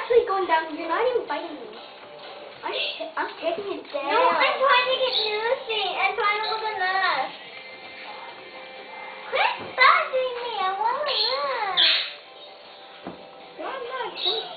actually going down. You're not even biting me. I'm taking it down. No, I'm trying to get nursing. I'm trying to look at nurse. Quit touching me. I want to nurse. No, I'm not.